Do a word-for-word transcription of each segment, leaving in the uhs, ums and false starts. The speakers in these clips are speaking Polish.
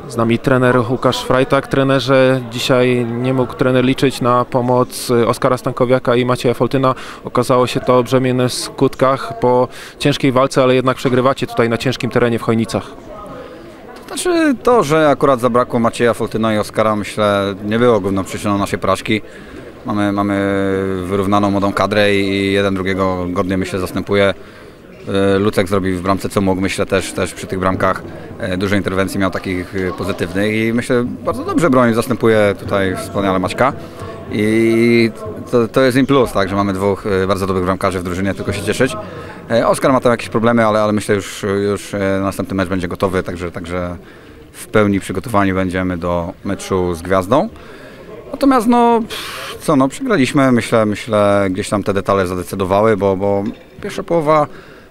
Z nami trener Łukasz Frajtak. Trenerze, dzisiaj nie mógł trener liczyć na pomoc Oskara Stankowiaka i Macieja Foltyna. Okazało się to o brzemiennych skutkach po ciężkiej walce, ale jednak przegrywacie tutaj na ciężkim terenie w Chojnicach. Znaczy to, że akurat zabrakło Macieja Foltyna i Oskara, myślę, nie było główną przyczyną naszej porażki. Mamy, mamy wyrównaną młodą kadrę i jeden drugiego godnie, myślę, zastępuje. Lucek zrobił w bramce co mógł, myślę też, też przy tych bramkach dużo interwencji miał takich pozytywnych i myślę bardzo dobrze broni zastępuje tutaj wspaniale Maćka i to, to jest im plus, tak, że mamy dwóch bardzo dobrych bramkarzy w drużynie, tylko się cieszyć. Oskar ma tam jakieś problemy, ale, ale myślę już, już następny mecz będzie gotowy, także, także w pełni przygotowani będziemy do meczu z Gwiazdą. Natomiast no, co no, przegraliśmy, myślę, myślę gdzieś tam te detale zadecydowały, bo, bo pierwsza połowa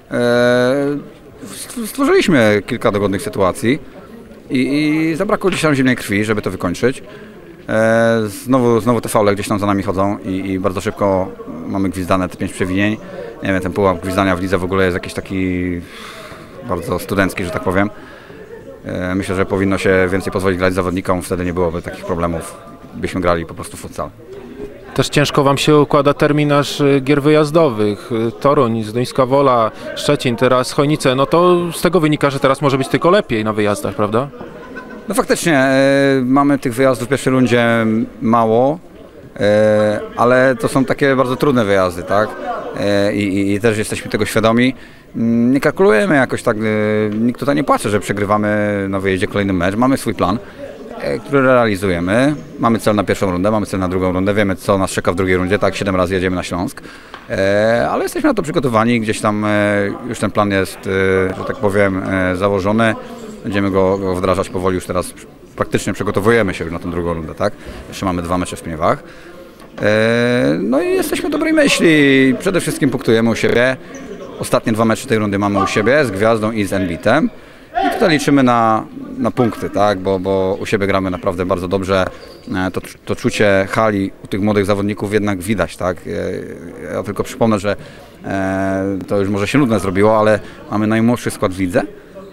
stworzyliśmy kilka dogodnych sytuacji i, i zabrakło gdzieś tam zimnej krwi, żeby to wykończyć. Znowu, znowu te faule gdzieś tam za nami chodzą i, i bardzo szybko mamy gwizdane te pięć przewinień. Nie wiem, ten pułap gwizdania w lidze w ogóle jest jakiś taki bardzo studencki, że tak powiem. Myślę, że powinno się więcej pozwolić grać zawodnikom, wtedy nie byłoby takich problemów. Byśmy grali po prostu futsal. Też ciężko Wam się układa terminarz gier wyjazdowych. Toruń, Zduńska Wola, Szczecin, teraz Chojnice. No to z tego wynika, że teraz może być tylko lepiej na wyjazdach, prawda? No faktycznie, e, mamy tych wyjazdów w pierwszej rundzie mało, e, ale to są takie bardzo trudne wyjazdy, tak? E, i, I też jesteśmy tego świadomi. Nie kalkulujemy jakoś tak, e, nikt tutaj nie płacze, że przegrywamy na wyjeździe kolejny mecz. Mamy swój plan, który realizujemy. Mamy cel na pierwszą rundę, mamy cel na drugą rundę, wiemy co nas czeka w drugiej rundzie, tak, siedem razy jedziemy na Śląsk, e, ale jesteśmy na to przygotowani, gdzieś tam e, już ten plan jest, e, że tak powiem, e, założony, będziemy go, go wdrażać powoli, już teraz praktycznie przygotowujemy się już na tę drugą rundę, tak, jeszcze mamy dwa mecze w Pniewach. E, no i jesteśmy dobrej myśli, przede wszystkim punktujemy u siebie, ostatnie dwa mecze tej rundy mamy u siebie, z Gwiazdą i z Enbitem. I tutaj liczymy na, na punkty, tak? bo, bo u siebie gramy naprawdę bardzo dobrze. To, to czucie hali u tych młodych zawodników jednak widać. Tak? Ja tylko przypomnę, że e, to już może się nudne zrobiło, ale mamy najmłodszy skład w lidze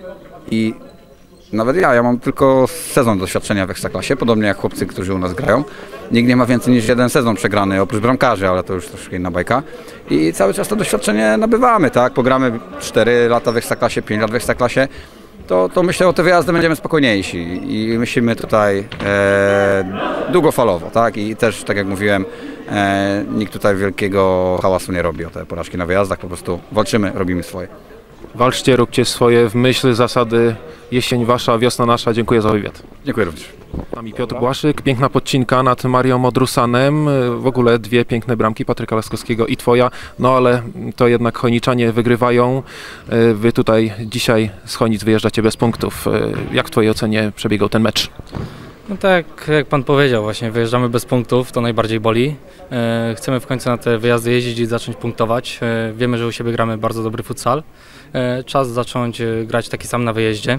i nawet ja, ja mam tylko sezon doświadczenia w Ekstraklasie, podobnie jak chłopcy, którzy u nas grają. Nikt nie ma więcej niż jeden sezon przegrany, oprócz bramkarzy, ale to już troszkę inna bajka. I cały czas to doświadczenie nabywamy, tak? Pogramy cztery lata w Ekstraklasie, pięć lat w Ekstraklasie. To, to myślę, o te wyjazdy będziemy spokojniejsi i myślimy tutaj e, długofalowo, tak? I też, tak jak mówiłem, e, nikt tutaj wielkiego hałasu nie robi o te porażki na wyjazdach, po prostu walczymy, robimy swoje. Walczcie, róbcie swoje w myśl zasady jesień wasza, wiosna nasza. Dziękuję za wywiad. Dziękuję również. Z nami Piotr Błaszyk, piękna podcinka nad Marią Modrusanem, w ogóle dwie piękne bramki Patryka Laskowskiego i twoja, no ale to jednak Chojniczanie wygrywają. Wy tutaj dzisiaj z Chojnic wyjeżdżacie bez punktów. Jak w twojej ocenie przebiegał ten mecz? No tak, jak pan powiedział, właśnie wyjeżdżamy bez punktów, to najbardziej boli. E, chcemy w końcu na te wyjazdy jeździć i zacząć punktować. E, wiemy, że u siebie gramy bardzo dobry futsal. E, czas zacząć e, grać taki sam na wyjeździe.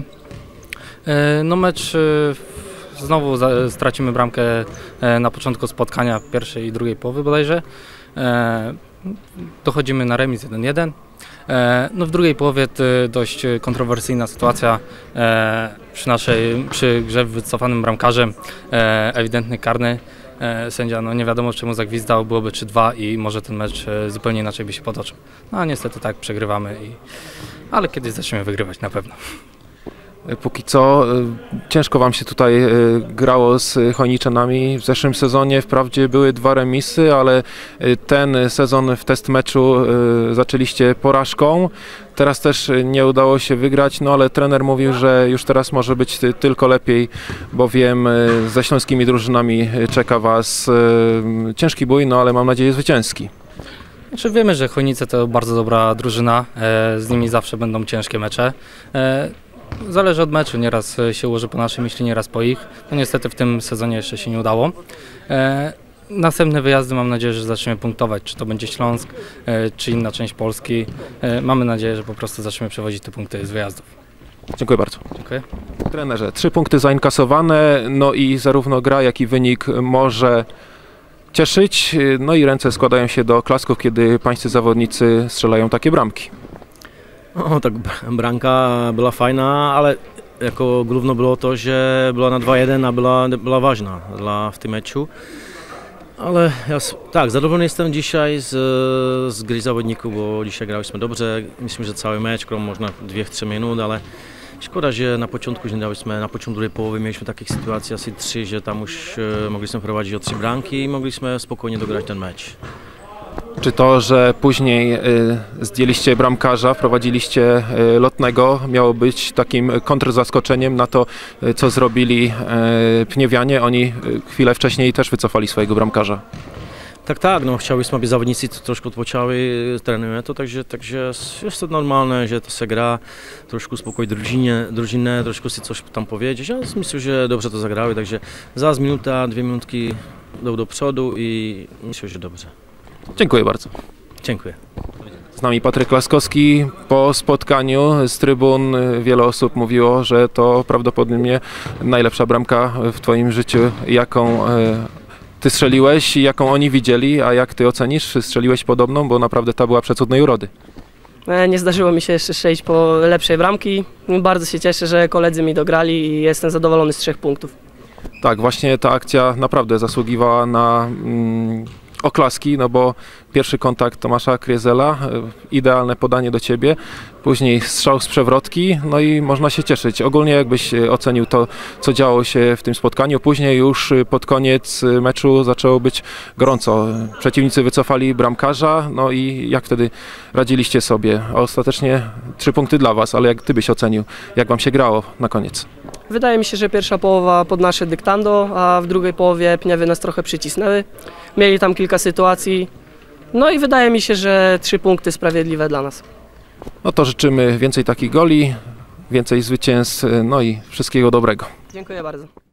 E, no mecz e, znowu za, stracimy bramkę e, na początku spotkania pierwszej i drugiej połowy bodajże. E, dochodzimy na remis jeden jeden. No w drugiej połowie dość kontrowersyjna sytuacja przy naszej, przy grze wycofanym bramkarzem, ewidentny karny. Sędzia no nie wiadomo czemu zagwizdał, byłoby trzy dwa i może ten mecz zupełnie inaczej by się potoczył. No a niestety tak przegrywamy, i, ale kiedyś zaczniemy wygrywać na pewno. Póki co ciężko Wam się tutaj grało z Chojniczanami. W zeszłym sezonie wprawdzie były dwa remisy, ale ten sezon w test meczu zaczęliście porażką. Teraz też nie udało się wygrać, no ale trener mówił, że już teraz może być tylko lepiej, bowiem ze śląskimi drużynami czeka Was ciężki bój, no ale mam nadzieję zwycięski. Znaczy wiemy, że Chojnice to bardzo dobra drużyna, z nimi zawsze będą ciężkie mecze. Zależy od meczu, nieraz się ułoży po naszej myśli, nieraz po ich. No niestety w tym sezonie jeszcze się nie udało. E, następne wyjazdy mam nadzieję, że zaczniemy punktować, czy to będzie Śląsk, e, czy inna część Polski. E, mamy nadzieję, że po prostu zaczniemy przewozić te punkty z wyjazdów. Dziękuję bardzo. Dziękuję. Trenerze, trzy punkty zainkasowane, no i zarówno gra, jak i wynik może cieszyć. No i ręce składają się do klasków, kiedy pańscy zawodnicy strzelają takie bramki. O, tak bramka była fajna, ale jako główne było to, że była na dwa jeden, a była, była ważna dla, w tym meczu. Ale ja, tak, zadowolony jestem dzisiaj z, z gry zawodników, bo dzisiaj graliśmy dobrze. Myślę, że cały mecz, którą można dwie trzy minut, ale szkoda, że na początku nie daliśmy, na początku drugiej połowy mieliśmy takich sytuacji asi trzy, że tam już e, mogliśmy prowadzić o trzy bramki i mogliśmy spokojnie dograć ten mecz. Czy to, że później y, zdjęliście bramkarza, wprowadziliście y, Lotnego, miało być takim kontrzaskoczeniem na to, y, co zrobili y, Pniewianie? Oni y, chwilę wcześniej też wycofali swojego bramkarza. Tak, tak, no chcieliśmy, aby zawodnicy to troszkę odpoczęły, trenują to, także, także jest to normalne, że to się gra, troszkę uspokoić drużynę, drużynę, troszkę się coś tam powiedzieć, ja myślę, że dobrze to zagrały, także zaraz minuta, dwie minutki do, do przodu i myślę, że dobrze. Dziękuję bardzo. Dziękuję. Z nami Patryk Laskowski. Po spotkaniu z trybun wiele osób mówiło, że to prawdopodobnie najlepsza bramka w Twoim życiu, jaką e, Ty strzeliłeś i jaką oni widzieli, a jak Ty ocenisz? Strzeliłeś podobną, bo naprawdę ta była przecudnej urody. Nie zdarzyło mi się jeszcze strzelić po lepszej bramki. Bardzo się cieszę, że koledzy mi dograli i jestem zadowolony z trzech punktów. Tak, właśnie ta akcja naprawdę zasługiwała na mm, oklaski, no bo pierwszy kontakt Tomasza Kriezela, idealne podanie do Ciebie, później strzał z przewrotki, no i można się cieszyć. Ogólnie jakbyś ocenił to, co działo się w tym spotkaniu, później już pod koniec meczu zaczęło być gorąco. Przeciwnicy wycofali bramkarza, no i jak wtedy radziliście sobie? Ostatecznie trzy punkty dla Was, ale jak Ty byś ocenił, jak Wam się grało na koniec? Wydaje mi się, że pierwsza połowa pod nasze dyktando, a w drugiej połowie Pniewy nas trochę przycisnęły. Mieli tam kilka sytuacji, no i wydaje mi się, że trzy punkty sprawiedliwe dla nas. No to życzymy więcej takich goli, więcej zwycięstw, no i wszystkiego dobrego. Dziękuję bardzo.